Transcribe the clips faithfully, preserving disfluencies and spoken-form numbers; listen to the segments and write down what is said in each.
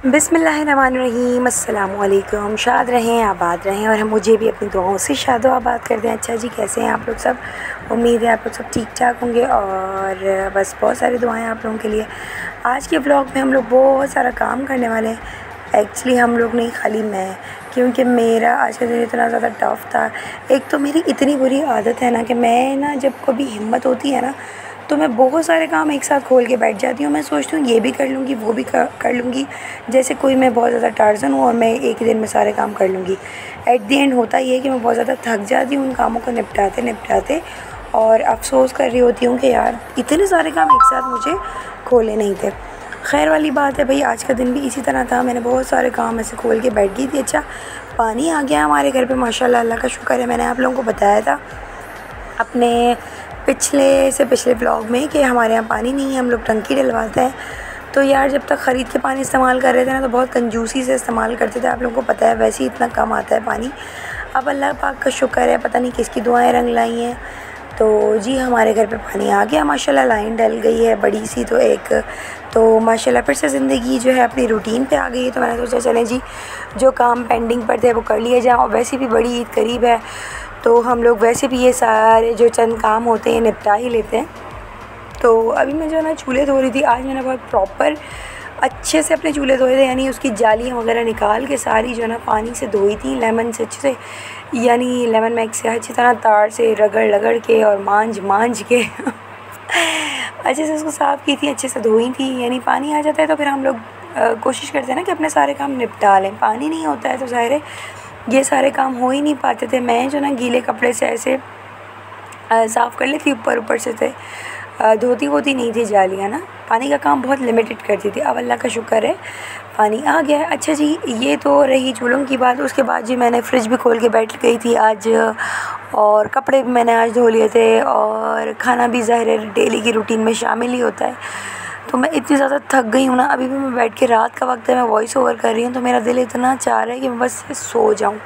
बिस्मिल्लाहिर्रहमानिर्रहीम, अस्सलामु अलैकुम। शाद रहें, आबाद रहें और हम मुझे भी अपनी दुआओं से शादो आबाद कर दें। अच्छा जी, कैसे हैं आप लोग सब? उम्मीद है आप लोग सब ठीक ठाक होंगे और बस बहुत सारी दुआएं आप लोगों के लिए। आज के ब्लॉग में हम लोग बहुत सारा काम करने वाले हैं। एक्चुअली हम लोग नहीं, खाली मैं, क्योंकि मेरा आज का दिन इतना ज़्यादा टफ़ था। एक तो मेरी इतनी बुरी आदत है ना कि मैं ना जब कभी हिम्मत होती है ना तो मैं बहुत सारे काम एक साथ खोल के बैठ जाती हूँ। मैं सोचती हूँ ये भी कर लूँगी, वो भी कर कर लूँगी, जैसे कोई मैं बहुत ज़्यादा टार्ज़न हूँ और मैं एक ही दिन में सारे काम कर लूँगी। एट दी एंड होता ये है कि मैं बहुत ज़्यादा थक जाती हूँ उन कामों को निपटाते निपटाते और अफ़सोस कर रही होती हूँ कि यार इतने सारे काम एक साथ मुझे खोले नहीं थे। खैर वाली बात है भाई, आज का दिन भी इसी तरह था। मैंने बहुत सारे काम ऐसे खोल के बैठ गई थी। अच्छा, पानी आ गया हमारे घर पे, माशाल्लाह, अल्लाह का शुक्र है। मैंने आप लोगों को बताया था अपने पिछले से पिछले ब्लॉग में कि हमारे यहाँ पानी नहीं है, हम लोग टंकी डलवाते हैं। तो यार जब तक ख़रीद के पानी इस्तेमाल कर रहे थे ना तो बहुत कंजूसी से इस्तेमाल करते थे, आप लोगों को पता है, वैसे ही इतना कम आता है पानी। अब अल्लाह पाक का शुक्र है, पता नहीं किसकी दुआएं रंग लाई हैं, तो जी हमारे घर पे पानी आ गया माशाल्लाह। लाइन डल गई है बड़ी सी, तो एक तो माशाल्लाह फिर से ज़िंदगी जो है अपनी रूटीन पे आ गई है। तो मैंने सोचा चलें जी, जो काम पेंडिंग पर थे वो कर लिए जाएँ। और वैसे भी बड़ी ईद करीब है तो हम लोग वैसे भी ये सारे जो चंद काम होते हैं निपटा ही लेते हैं। तो अभी मैं जो है ना चूल्हे धो रही थी। आज मैंने बहुत प्रॉपर अच्छे से अपने चूल्हे धोए थे, यानी उसकी जालियाँ वगैरह निकाल के सारी जो है ना पानी से धोई थी, लेमन से अच्छे से, यानी लेमन मैक्स से अच्छी तरह तार से रगड़ रगड़ के और मांझ मांझ के अच्छे से उसको साफ़ की थी, अच्छे से धोई थी। यानी पानी आ जाता है तो फिर हम लोग कोशिश करते हैं ना कि अपने सारे काम निपटा लें। पानी नहीं होता है तो ज़ाहिर है ये सारे काम हो ही नहीं पाते थे। मैं जो ना गीले कपड़े से ऐसे साफ़ कर लेती, ऊपर ऊपर से थे, धोती वोती नहीं थी जालियाँ ना। पानी का काम बहुत लिमिटेड करती थी। अब अल्लाह का शुक्र है पानी आ गया है। अच्छा जी, ये तो रही चूल्हों की बात। उसके बाद जी मैंने फ्रिज भी खोल के बैठ गई थी आज, और कपड़े भी मैंने आज धो लिए थे, और खाना भी ज़ाहिर है डेली की रूटीन में शामिल ही होता है। तो मैं इतनी ज़्यादा थक गई हूँ ना, अभी भी मैं बैठ के, रात का वक्त है, मैं वॉइस ओवर कर रही हूँ तो मेरा दिल इतना चाह रहा है कि मैं बस सो जाऊँ।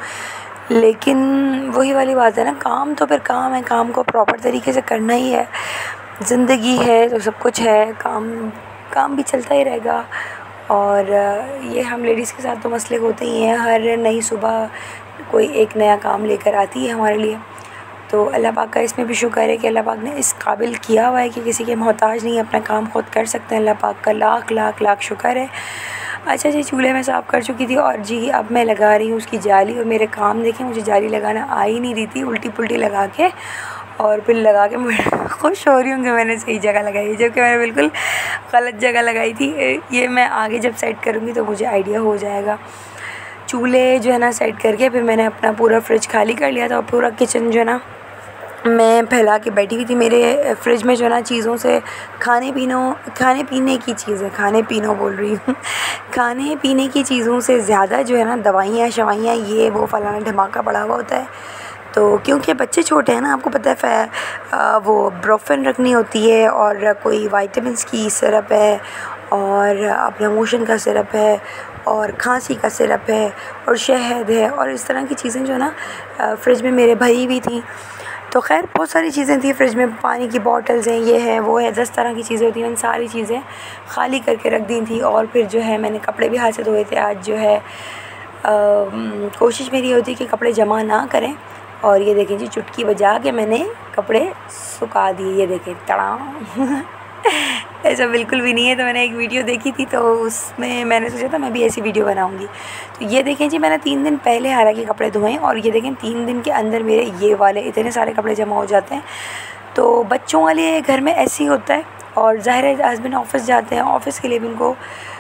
लेकिन वही वाली बात है ना, काम तो फिर काम है, काम को प्रॉपर तरीके से करना ही है। ज़िंदगी है तो सब कुछ है, काम काम भी चलता ही रहेगा। और ये हम लेडीज़ के साथ तो मसले होते ही हैं, हर नई सुबह कोई एक नया काम लेकर आती है हमारे लिए। तो अल्लाह पाक का इसमें भी शुक्र है कि अल्लाह पाक ने इस काबिल किया हुआ है कि किसी के मोहताज नहीं, अपना काम खुद कर सकते हैं। अल्लाह पाक का लाख लाख लाख शुक्र है। अच्छा जी, चूल्हे में साफ़ कर चुकी थी और जी अब मैं लगा रही हूँ उसकी जाली। और मेरे काम देखें, मुझे जाली लगाना आ ही नहीं रही थी, उल्टी पुल्टी लगा के और फिर लगा के मैं खुश हो रही हूँ कि मैंने सही जगह लगाई, जबकि मैंने बिल्कुल गलत जगह लगाई थी। ये मैं आगे जब सेट करूँगी तो मुझे आइडिया हो जाएगा। चूल्हे जो है ना सेट करके फिर मैंने अपना पूरा फ्रिज खाली कर लिया था और पूरा किचन जो है ना मैं फैला के बैठी हुई थी। मेरे फ्रिज में जो है ना चीज़ों से, खाने पीनों खाने पीने की चीज़ें, खाने पीनों बोल रही हूँ खाने पीने की चीज़ों से ज़्यादा जो है ना दवाइयाँ शवाइयाँ ये वो फलाना धमाका पड़ा हुआ होता है। तो क्योंकि बच्चे छोटे हैं ना, आपको पता है, आ, वो ब्रोफेन रखनी होती है, और कोई वाइटामिन्स की सिरप है, और अपने मोशन का सिरप है, और खांसी का सिरप है, और शहद है, और इस तरह की चीज़ें जो है ना फ्रिज में मेरे भरी हुई थी। तो खैर बहुत सारी चीज़ें थी फ्रिज में, पानी की बॉटल्स हैं, ये है वो है, दस तरह की चीज़ें होती हैं। उन सारी चीज़ें खाली करके रख दी थी। और फिर जो है मैंने कपड़े भी हाथ से धोए थे आज। जो है आ, कोशिश मेरी होती है कि कपड़े जमा ना करें। और ये देखें जी, चुटकी बजा के मैंने कपड़े सुखा दिए। ये देखें, तड़ा ऐसा बिल्कुल भी नहीं है। तो मैंने एक वीडियो देखी थी तो उसमें मैंने सोचा था मैं भी ऐसी वीडियो बनाऊंगी। तो ये देखें जी, मैंने तीन दिन पहले हालांकि कपड़े धोए, और ये देखें तीन दिन के अंदर मेरे ये वाले इतने सारे कपड़े जमा हो जाते हैं। तो बच्चों वाले घर में ऐसे ही होता है। और ज़ाहिर है हस्बैंड ऑफिस जाते हैं, ऑफ़िस के लिए भी उनको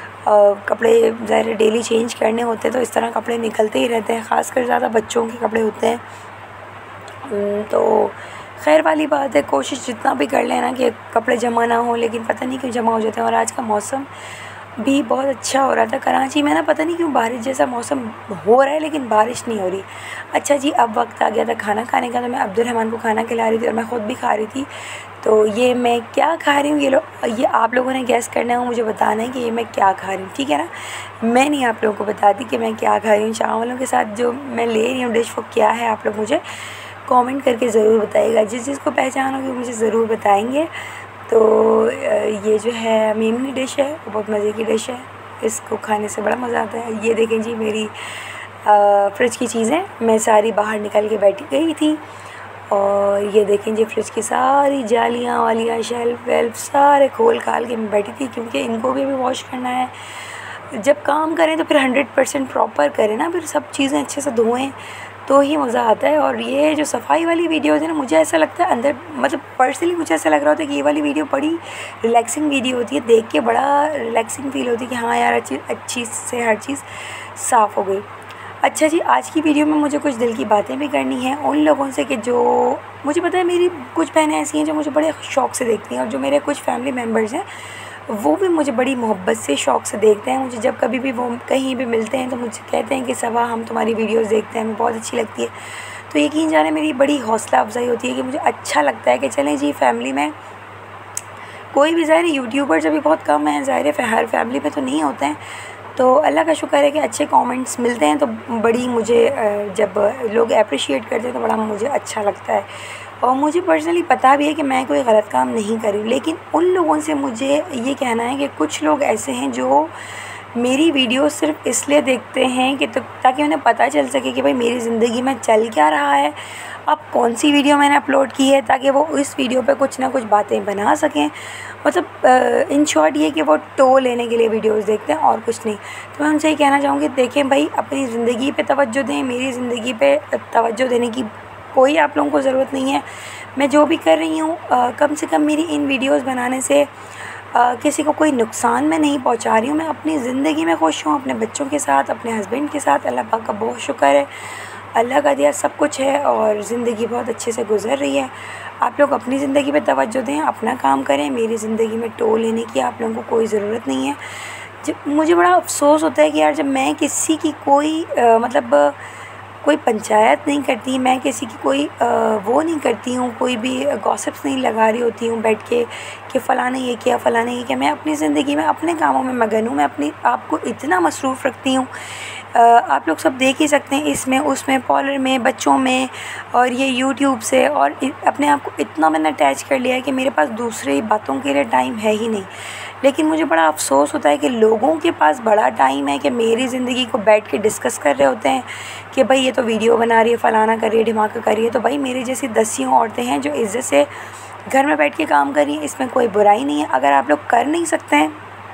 कपड़े ज़ाहिर है डेली चेंज करने होते हैं, तो इस तरह कपड़े निकलते ही रहते हैं। ख़ासकर ज़्यादा बच्चों के कपड़े होते हैं। तो खैर वाली बात है, कोशिश जितना भी कर लेना कि कपड़े जमा ना हो, लेकिन पता नहीं क्यों जमा हो जाते हैं। और आज का मौसम भी बहुत अच्छा हो रहा था कराची में ना, पता नहीं क्यों बारिश जैसा मौसम हो रहा है लेकिन बारिश नहीं हो रही। अच्छा जी, अब वक्त आ गया था खाना खाने का। तो मैं अब्दुल रहमान को खाना खिला रही थी और मैं ख़ुद भी खा रही थी। तो ये मैं क्या खा रही हूँ, ये लोग ये आप लोगों ने गैस करना है, मुझे बताना है कि ये मैं क्या खा रही हूँ, ठीक है ना। मैं नहीं आप लोगों को बताती कि मैं क्या खा रही हूँ। चावलों के साथ जो मैं ले रही हूँ डिश, वो क्या है, आप लोग मुझे कमेंट करके ज़रूर बताइएगा। जिस चीज़ को पहचान होगी मुझे ज़रूर बताएंगे। तो ये जो है मेमनी डिश है, वो बहुत मज़े की डिश है। इसको खाने से बड़ा मज़ा आता है। ये देखें जी मेरी फ्रिज की चीज़ें मैं सारी बाहर निकल के बैठी गई थी, और ये देखें जी फ्रिज की सारी जालियाँ वालियाँ शेल्फ वेल्फ सारे खोल खाल के मैं बैठी थी, क्योंकि इनको भी अभी वॉश करना है। जब काम करें तो फिर हंड्रेड परसेंट प्रॉपर करें ना, फिर सब चीज़ें अच्छे से धोएं तो ही मज़ा आता है। और ये जो सफाई वाली वीडियोज़ है ना, मुझे ऐसा लगता है अंदर मतलब पर्सनली मुझे ऐसा लग रहा होता है कि ये वाली वीडियो बड़ी रिलैक्सिंग वीडियो होती है, देख के बड़ा रिलैक्सिंग फील होती है कि हाँ यार अच्छी अच्छी से हर चीज़ साफ़ हो गई। अच्छा जी, आज की वीडियो में मुझे कुछ दिल की बातें भी करनी हैं उन लोगों से कि जो मुझे पता है मेरी कुछ बहनें ऐसी हैं जो मुझे बड़े शौक़ से देखती हैं, और जो मेरे कुछ फैमिली मेम्बर्स हैं वो भी मुझे बड़ी मोहब्बत से शौक़ से देखते हैं। मुझे जब कभी भी वो कहीं भी मिलते हैं तो मुझे कहते हैं कि सबा हम तुम्हारी वीडियोस देखते हैं, हमें बहुत अच्छी लगती है। तो यकीन जाने मेरी बड़ी हौसला अफजाई होती है कि मुझे अच्छा लगता है कि चलें जी फैमिली में कोई भी ज़ाहिर यूट्यूबर जब भी बहुत कम है, ज़ाहिर है हर फैमिली में तो नहीं होते हैं, तो अल्लाह का शुक्र है कि अच्छे कमेंट्स मिलते हैं, तो बड़ी मुझे जब लोग अप्रिशिएट करते हैं तो बड़ा मुझे अच्छा लगता है। और मुझे पर्सनली पता भी है कि मैं कोई गलत काम नहीं करी, लेकिन उन लोगों से मुझे ये कहना है कि कुछ लोग ऐसे हैं जो मेरी वीडियो सिर्फ इसलिए देखते हैं कि तो ताकि उन्हें पता चल सके कि भाई मेरी ज़िंदगी में चल क्या रहा है, अब कौन सी वीडियो मैंने अपलोड की है, ताकि वो इस वीडियो पे कुछ ना कुछ बातें बना सकें। मतलब इन शॉर्ट ये कि वो टो लेने के लिए वीडियोस देखते हैं और कुछ नहीं। तो मैं उनसे ये कहना चाहूँगी, देखें भाई अपनी ज़िंदगी पे तवज्जो दें, मेरी ज़िंदगी पे तवज्जो देने की कोई आप लोगों को ज़रूरत नहीं है। मैं जो भी कर रही हूँ कम से कम मेरी इन वीडियोस बनाने से आ, किसी को कोई नुकसान मैं नहीं पहुँचा रही हूँ। मैं अपनी ज़िंदगी में खुश हूँ, अपने बच्चों के साथ, अपने हस्बैंड के साथ। अल्लाह पाक का बहुत शुक्र है, अल्लाह का दिया सब कुछ है और ज़िंदगी बहुत अच्छे से गुज़र रही है। आप लोग अपनी ज़िंदगी पे तवज्जो दें, अपना काम करें, मेरी ज़िंदगी में टो लेने की आप लोगों को कोई ज़रूरत नहीं है। जब मुझे बड़ा अफसोस होता है कि यार जब मैं किसी की कोई आ, मतलब कोई पंचायत नहीं करती, मैं किसी की कोई आ, वो नहीं करती हूँ, कोई भी गॉसिप्स नहीं लगा रही होती हूँ बैठ के कि फ़लाँ ने ये किया, फ़लाँ ने ये किया। मैं अपनी ज़िंदगी में अपने कामों में मगन हूँ, मैं अपनी आप को इतना मसरूफ़ रखती हूँ। आप लोग सब देख ही सकते हैं, इसमें उसमें पार्लर में, बच्चों में, और ये यूट्यूब से, और अपने आप को इतना मैंने अटैच कर लिया है कि मेरे पास दूसरी बातों के लिए टाइम है ही नहीं। लेकिन मुझे बड़ा अफसोस होता है कि लोगों के पास बड़ा टाइम है कि मेरी ज़िंदगी को बैठ के डिस्कस कर रहे होते हैं कि भाई ये तो वीडियो बना रही है, फ़लाना कर रही है, ढिमाका कर रही है। तो भाई मेरी जैसी दसियों औरतें हैं जो इज़्ज़त से घर में बैठ के काम कर रही हैं, इसमें कोई बुराई नहीं है। अगर आप लोग कर नहीं सकते हैं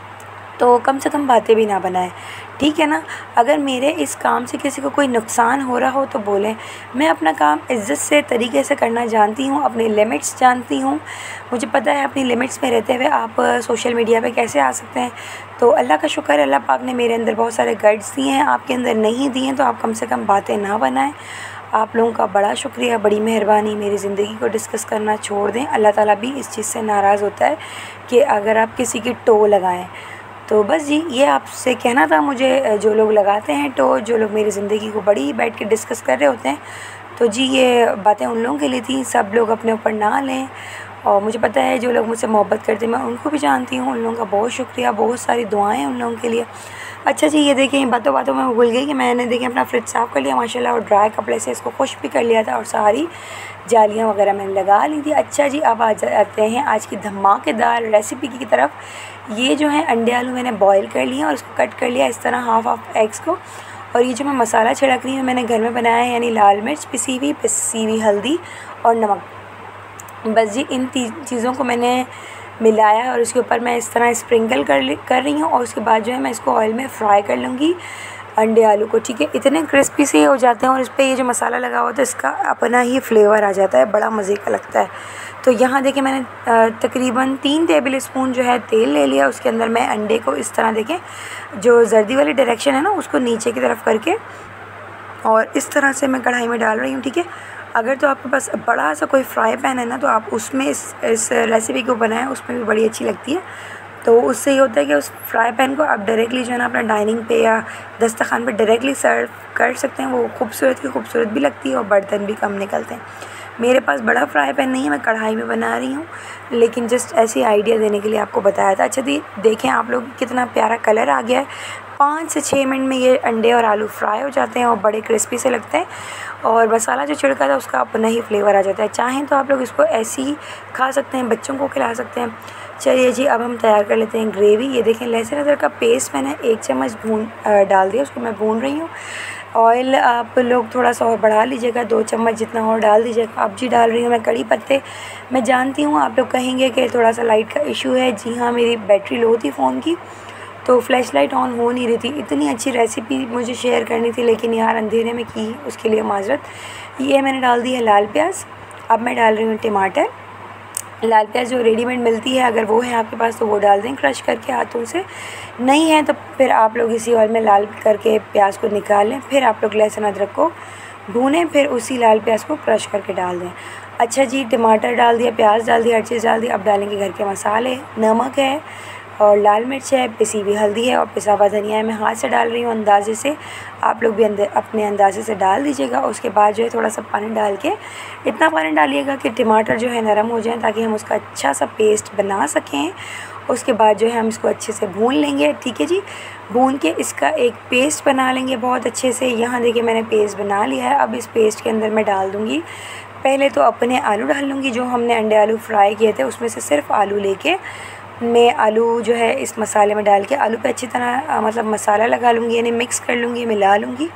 तो कम से कम बातें भी ना बनाएं, ठीक है ना। अगर मेरे इस काम से किसी को कोई नुकसान हो रहा हो तो बोलें। मैं अपना काम इज़्ज़त से तरीके से करना जानती हूँ, अपनी लिमिट्स जानती हूँ। मुझे पता है अपनी लिमिट्स में रहते हुए आप सोशल मीडिया पे कैसे आ सकते हैं। तो अल्लाह का शुक्र है, अल्लाह पाक ने मेरे अंदर बहुत सारे गाइड्स दिए हैं, आपके अंदर नहीं दिए हैं, तो आप कम से कम बातें ना बनाएं। आप लोगों का बड़ा शुक्रिया, बड़ी मेहरबानी। मेरी ज़िंदगी को डिस्कस करना छोड़ दें। अल्लाह ताला भी इस चीज़ से नाराज़ होता है कि अगर आप किसी की टो लगाएं। तो बस जी ये आपसे कहना था मुझे, जो लोग लगाते हैं टो, जो लोग मेरी ज़िंदगी को बड़ी बैठ के डिस्कस कर रहे होते हैं, तो जी ये बातें उन लोगों के लिए थी। सब लोग अपने ऊपर ना लें, और मुझे पता है जो लोग मुझसे मोहब्बत करते हैं मैं उनको भी जानती हूँ, उन लोगों का बहुत शुक्रिया, बहुत सारी दुआएं उन लोगों के लिए। अच्छा जी, ये देखें बातों बातों में भूल गई कि मैंने देखें अपना फ्रिज साफ़ कर लिया माशाल्लाह, और ड्राई कपड़े से इसको खुश भी कर लिया था, और सारी जालियाँ वगैरह मैंने लगा ली थी। अच्छा जी, अब आ जाते हैं आज की धमाकेदार रेसिपी की तरफ। ये जो है अंडे आलू मैंने बॉईल कर लिए और इसको कट कर लिया इस तरह हाफ़ हाफ़ एग्स को। और ये जो मैं मसाला छिड़क रही हूँ मैंने घर में बनाया है, यानी लाल मिर्च पिसी हुई, पिसी हुई हल्दी और नमक। बस जी इन चीज़ों को मैंने मिलाया और उसके ऊपर मैं इस तरह स्प्रिंकल कर कर रही हूँ, और उसके बाद जो है मैं इसको ऑयल में फ्राई कर लूँगी अंडे आलू को, ठीक है। इतने क्रिस्पी से हो जाते हैं, और इस पर ये जो मसाला लगा हुआ था इसका अपना ही फ्लेवर आ जाता है, बड़ा मज़े का लगता है। तो यहाँ देखिए मैंने तकरीबन तीन टेबल स्पून जो है तेल ले लिया, उसके अंदर मैं अंडे को इस तरह देखें जो जर्दी वाली डायरेक्शन है ना उसको नीचे की तरफ करके और इस तरह से मैं कढ़ाई में डाल रही हूँ, ठीक है। अगर तो आपके पास बड़ा सा कोई फ्राई पैन है ना तो आप उसमें इस इस रेसिपी को बनाएं, उसमें भी बड़ी अच्छी लगती है। तो उससे ये होता है कि उस फ्राई पैन को आप डायरेक्टली जो है ना अपना डाइनिंग पे या दस्तरखान पे डायरेक्टली सर्व कर सकते हैं। वो खूबसूरत की खूबसूरत भी लगती है और बर्तन भी कम निकलते हैं। मेरे पास बड़ा फ्राई पैन नहीं है, मैं कढ़ाई में बना रही हूँ, लेकिन जस्ट ऐसी आइडिया देने के लिए आपको बताया था। अच्छा दी देखें आप लोग कितना प्यारा कलर आ गया है। पाँच से छः मिनट में ये अंडे और आलू फ्राई हो जाते हैं और बड़े क्रिस्पी से लगते हैं। और मसाला जो छिड़का था उसका अपना ही फ्लेवर आ जाता है। चाहें तो आप लोग इसको ऐसे ही खा सकते हैं, बच्चों को खिला सकते हैं। चलिए जी, अब हम तैयार कर लेते हैं ग्रेवी। ये देखें, लहसुन अदरक का पेस्ट मैंने एक चम्मच भून डाल दिया, उसको मैं भून रही हूँ। ऑयल आप लोग थोड़ा सा और बढ़ा लीजिएगा, दो चम्मच जितना और डाल दीजिएगा। अब जी डाल रही हूँ मैं कड़ी पत्ते। मैं जानती हूँ आप लोग कहेंगे कि थोड़ा सा लाइट का इशू है। जी हाँ, मेरी बैटरी लो थी फ़ोन की, तो फ्लैश लाइट ऑन हो नहीं रही थी। इतनी अच्छी रेसिपी मुझे शेयर करनी थी, लेकिन यार अंधेरे में की, उसके लिए माजरत। ये मैंने डाल दी है लाल प्याज। अब मैं डाल रही हूँ टमाटर। लाल प्याज जो रेडीमेड मिलती है, अगर वो है आपके पास तो वो डाल दें क्रश करके हाथों से। नहीं है तो फिर आप लोग इसी ऑयल में लाल करके प्याज को निकाल लें। फिर आप लोग लहसुन अदरक को भूनें, फिर उसी लाल प्याज को क्रश करके डाल दें। अच्छा जी, टमाटर डाल दिया, प्याज डाल दिया, हर चीज़ डाल दी। अब डालेंगे घर के मसाले। नमक है और लाल मिर्च है, पिसी हुई हल्दी है और पिसा हुआ धनिया है। मैं हाथ से डाल रही हूँ अंदाजे से, आप लोग भी अंदर अपने अंदाजे से डाल दीजिएगा। उसके बाद जो है थोड़ा सा पानी डाल के, इतना पानी डालिएगा कि टमाटर जो है नरम हो जाए, ताकि हम उसका अच्छा सा पेस्ट बना सकें। उसके बाद जो है हम इसको अच्छे से भून लेंगे। ठीक है जी, भून के इसका एक पेस्ट बना लेंगे बहुत अच्छे से। यहाँ देखिए मैंने पेस्ट बना लिया है। अब इस पेस्ट के अंदर मैं डाल दूँगी, पहले तो अपने आलू डाल लूँगी जो हमने अंडे आलू फ्राई किए थे, उसमें से सिर्फ आलू लेके मैं आलू जो है इस मसाले में डाल के आलू पे अच्छी तरह मतलब मसाला लगा लूँगी, यानी मिक्स कर लूँगी, मिला लूँगी।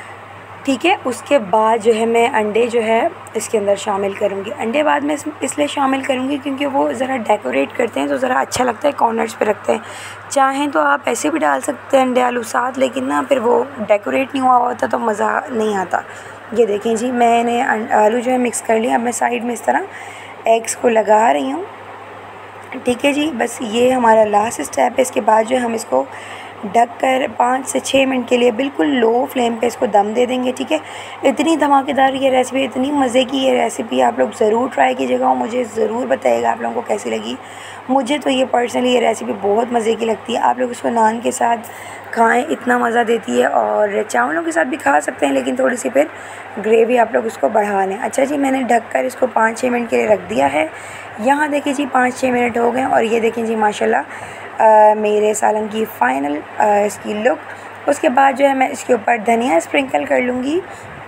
ठीक है, उसके बाद जो है मैं अंडे जो है इसके अंदर शामिल करूँगी। अंडे बाद में इसलिए शामिल करूँगी क्योंकि वो ज़रा डेकोरेट करते हैं तो ज़रा अच्छा लगता है, कॉर्नर्स पे रखते हैं। चाहें तो आप ऐसे भी डाल सकते हैं अंडे आलू साथ, लेकिन ना फिर वो डेकोरेट नहीं हुआ होता तो मज़ा नहीं आता। ये देखें जी, मैंने आलू जो है मिक्स कर लिया। अब मैं साइड में इस तरह एग्स को लगा रही हूँ। ठीक है जी, बस ये हमारा लास्ट स्टेप है। इसके बाद जो है हम इसको ढक कर पाँच से छः मिनट के लिए बिल्कुल लो फ्लेम पे इसको दम दे देंगे। ठीक है, इतनी धमाकेदार ये रेसिपी, इतनी मज़े की ये रेसिपी आप लोग ज़रूर ट्राई कीजिएगा और मुझे ज़रूर बताइएगा आप लोगों को कैसी लगी। मुझे तो ये पर्सनली ये रेसिपी बहुत मज़े की लगती है। आप लोग इसको नान के साथ खाएं, इतना मज़ा देती है, और चावलों के साथ भी खा सकते हैं, लेकिन थोड़ी सी फिर ग्रेवी आप लोग उसको बढ़ा लें। अच्छा जी, मैंने ढक कर इसको पाँच छः मिनट के लिए रख दिया है। यहाँ देखिए जी, पाँच छः मिनट हो गए और ये देखें जी माशाल्लाह आ, मेरे सालन की फ़ाइनल इसकी लुक। उसके बाद जो है मैं इसके ऊपर धनिया स्प्रिंकल कर लूँगी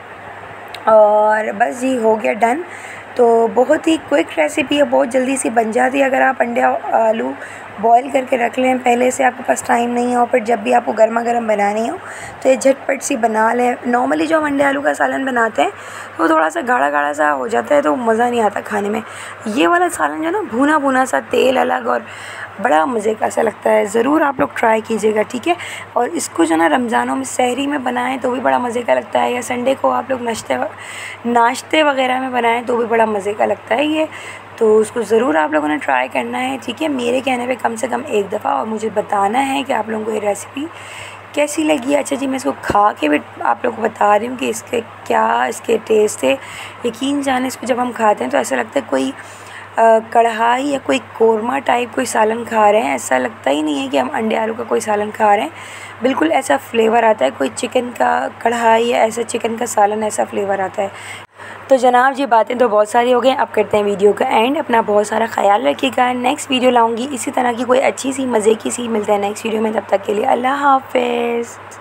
और बस जी हो गया डन। तो बहुत ही क्विक रेसिपी है, बहुत जल्दी सी बन जाती है। अगर आप अंडे आलू बॉईल करके रख लें पहले से, आपके पास टाइम नहीं हो, फिर जब भी आपको गर्मा गर्म बनानी हो तो ये झटपट सी बना लें। नॉर्मली जो हम अंडे आलू का सालन बनाते हैं तो थोड़ा सा गाढ़ा गाढ़ा सा हो जाता है, तो मज़ा नहीं आता खाने में। ये वाला सालन जो ना भुना भुना सा, तेल अलग और बड़ा मज़े का सा लगता है। ज़रूर आप लोग ट्राई कीजिएगा। ठीक है, और इसको जो ना रमज़ानों में सहरी में बनाएं तो भी बड़ा मज़े का लगता है, या संडे को आप लोग नाश्ते नाश्ते वगैरह में बनाएं तो भी बड़ा मज़े का लगता है ये। तो उसको ज़रूर आप लोगों ने ट्राई करना है। ठीक है, मेरे कहने पे कम से कम एक दफ़ा, और मुझे बताना है कि आप लोगों को ये रेसिपी कैसी लगी। अच्छा जी, मैं इसको खा के भी आप लोगों को बता रही हूँ कि इसके क्या इसके टेस्ट है। यकीन जाने इसको जब हम खाते हैं तो ऐसा लगता है कोई कढ़ाई या कोई कोरमा टाइप कोई सालन खा रहे हैं, ऐसा लगता ही नहीं है कि हम अंडे आलू का कोई सालन खा रहे हैं। बिल्कुल ऐसा फ्लेवर आता है, कोई चिकन का कढ़ाई या ऐसा चिकन का सालन, ऐसा फ्लेवर आता है। तो जनाब जी, बातें तो बहुत सारी हो गई, अब करते हैं वीडियो का एंड। अपना बहुत सारा ख्याल रखिएगा। नेक्स्ट वीडियो लाऊंगी इसी तरह की कोई अच्छी सी मज़े की सी। मिलते हैं नेक्स्ट वीडियो में, तब तक के लिए अल्लाह हाफ़िज़।